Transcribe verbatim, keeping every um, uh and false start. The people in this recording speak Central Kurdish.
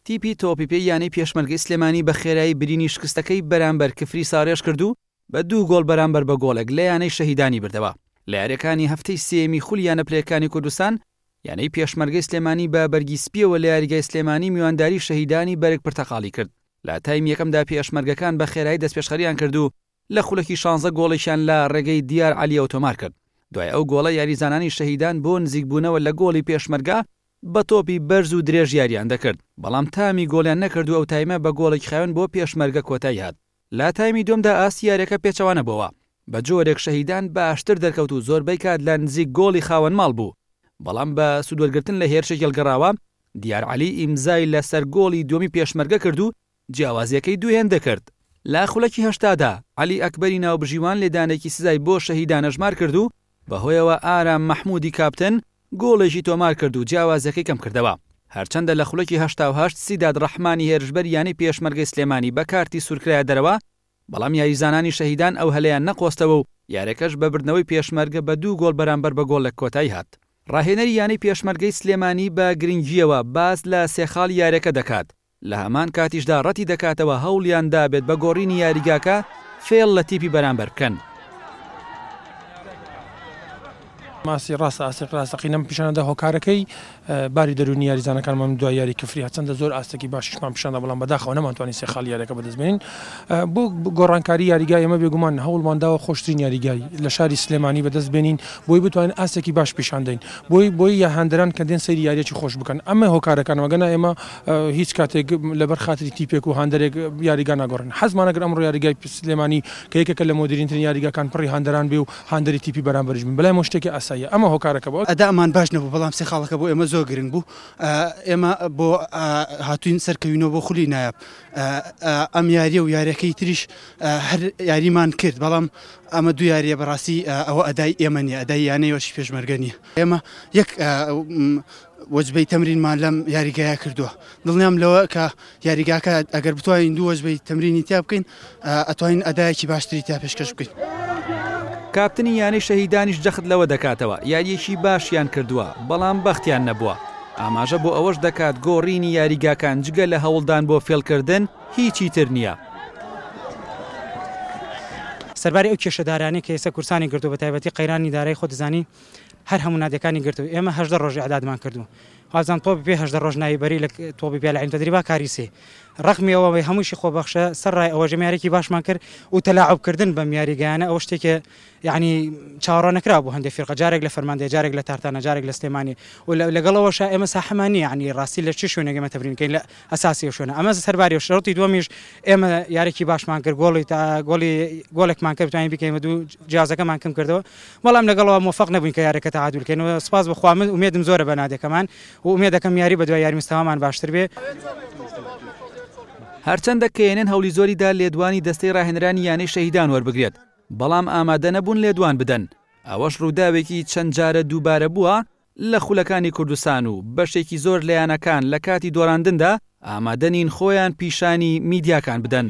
تیپی تۆپیپێ یانەی پێشمەرگەی سلێمانی بە خێرایی برینی شکستەکەی بەرامبەر کفری ساڕێژ کردو بە دوو گۆڵ بەرامبەر بە گۆڵێک لە یانەی شەهیدانی بردەوە. لە یاریەکانی هەفتەی سێمی خولیانە پلەکانی کوردستان یانەی پێشمەرگەی سلێمانی بە بەرگی سپیەوە لە یاریگای سلێمانی میوانداری شەهیدانی بەرگ پرتەقاڵی کرد. لە تایم یەکەمدا پێشمەرگەکان بە خێرایی دەستپێشخەریان کردو لە خولەکی شانزە گۆڵێکیان لە ڕێگەی دیار عەلی ئۆتۆمار کرد. دوای ئەو گۆڵە یاریزانانی شەهیدان بۆ نزیکبوونەوە لە گۆڵی پێشمەرگە بە تۆپی بەرز و درێژ یاریان دەکرد، بەڵام تامی گۆڵیان نەکرد و ئەو تایمە بە گۆڵێکی خاوێن بۆ پێشمەرگە کۆتایی هات. لە تایمی دومدا ئاستی یاریەکە پێچەوانە بووە، بە جۆرێک شەهیدان باشتر دەرکەوت و زۆربەی کات لە نزیک گۆڵی خاوەن ماڵ بوو، بەڵام بە سوودوەرگرتن لە هێرشێک هێڵگەڕاوە دیار عەلی ئیمزای لەسەر گۆڵی دومی پێشمەرگە کرد و جیاوازیەکەی دووهێن دەکرد. لە خولەکی هەشتادا عەلی ئەکبەری ناوبژیوان لێدانێکی سزای بۆ شەهیدانە ژمار کرد و بەهۆیەوە ئارام مەحموودی کاپتن گۆڵێکی تۆمار کرد و جیاوازەکەی کەم کردەوە. هەرچەندە لە خولەکی هەشتا و هەشت سیداد ڕەحمانی هێرشبەر یانەی پێشمەرگەی سلێمانی بە کارتی سوورکرایە دەرەوە، بەڵام یاریزانانی شەهیدان ئەو هەلەیان نەقۆستەوە و یاریەکەش بە بردنەوەی پێشمەرگە بە دوو گۆڵ بەرامبەر بە گۆڵێک کۆتایی هات. ڕاهێنەری یانەی پێشمەرگەی سلێمانی بە گرنگیەوە باز لە سێخاڵ یاریەکە دەکات، لە هەمان کاتیشدا ڕەتی دەکاتەوە هەوڵیان دابێت بە گۆڕینی یاریگاکە فێڵ لە تیپی بەرامبەر بکەن. ماسی ڕاستە ئاستێک ڕاستەقینەم پیشانەدا هۆکارەکەی باری دەرونی یاریزانەکانمان دوای یاری کفری هەچەندە زۆر ئاستێکی باشیشمان پیشاندا، بەڵام بەداخەوە نەمانتوانی سێ خاڵ یاریەکە بەدەستبێنین. بۆ گۆڕانکاری یاریگای ئێمە بێگومان هەوڵمانداوە خۆشترین یاریگای لە شاری سلێمانی بەدەستبێنین بۆی بتوانین ئاستێکی باش پیشاندەین، بۆی بۆی یاهاندەران کە دێن سەیری یاریەکی خۆش بکەن. ئەمە هۆکارەکان وەگەنە ئێمە هیچ کاتێک لەبەر خاتری تیپێک و هاندەرێک یاریگا ناگۆڕن. حەزمان ئەگەر ئەمڕۆ یاریگای سلێمانی کە یەکێکە لە مۆدرنترین یاریگاکان پڕی هاندەران بێ و هاندەری تیپی بەرامبەرش بن، بەلای شتێکی ئاساییە. ئەمە هۆکارەکە بۆ ئەدامان باش نەبوو، بەڵام سێ خاڵەکە بۆ ئێمە زۆر گرنگ بوو. ئێمە بۆ هاتوین سەرکەوینەوە بۆ خولی نایاب. ئەم یاریە و یاریەکەی تریش هەر یاریمان کرد، بەڵام ئەمە دوو یاریە بەڕاستی ئەوە ئەدای ئێمە نیە، ئەدای یانەیەوەشی پێشمەرگە نیە. ئێمە یەک وەجبەی تەمرینمان لەم یاریگایە کردووە. دڵنیام لەوە کە یاریگاکە ئەگەر بتوانین دوو وەجبەی تەمرینی تیا بکەین ئەتوانین ئەدایەکی باشتری تا پێشکەش بکەین. کاپتنی یانەی شەهیدانیش جەخت لەوە دەکاتەوە یاریەکی باشیان کردووە، بەڵام بەختیان نەبووە. ئاماژە بۆ ئەوەش دەکات گۆڕینی یاریگاکان جگە لە هەوڵدان بۆ فێڵکردن هیچی تر نییە. سەرباری ئەو کێشەدارانی کە ئێستا کورسانی گرتو بە تایبەتی قەیرانی دارایی خۆ دەزانی هەر هەموو نادەکانی گرتو. ئێمە هەژدە ڕۆژی عەدادمان کردو، حازان تۆپی پێ هەژدە ڕۆژ نایبەری لە تۆپی پێ لە عین تەدریبا کاری سێ. ڕەخمیەوە هەمووشی خۆبەخشە سەرڕای ئەوە ژەمیارێکی باشمان کرد و تەلاعوبکردن بەم یاریگایانە ئەوە شتێکە یعنی چاوەڕە نەکرا بوو هەندێک فێرقە، جارێک لە فەرماندەیە، جارێک لە تارتانە، جارێک لە سلێمانی و لەگەڵەوەش ئێمە ساحەمانی یعنی ڕاستی لە چ شوێنێک ئێمە تەمرینکەین لە ئەساسی شوێنە. ئەمە سەرباری شەڕەتی دووەمیش ئێمە یارێکی باشمان کرد، گۆڵی تا گۆڵی گۆڵێکمان کرد بتوانین بکەین، دوو جیازەکەمان کەم کردەوە، بەڵام لەگەڵەوە موفق نەبووین کە یارەکە تعادل بکەینەوە. سپاس بەخوا، من ئومێدم زۆرە بە نادەکەمان و ئومێدەکەم یاری بە دوای یاری مستەوامان باشتر بێ. هەرچەندە کێنن هەولی زۆریدا لێدوانی دەستەی ڕاهێنرانی یانەی شەهیدان وەربگرێت، بەڵام ئامادە نەبوون لێدوان بدەن. ئەوەش ڕووداوێکی چەند جارە دووبارە بووە لە خولەکانی کوردستان و بەشێکی زۆر لە یانەکان لە کاتی دۆڕاندندا ئامادە نین خۆیان پیشانی میدیاکان بدەن.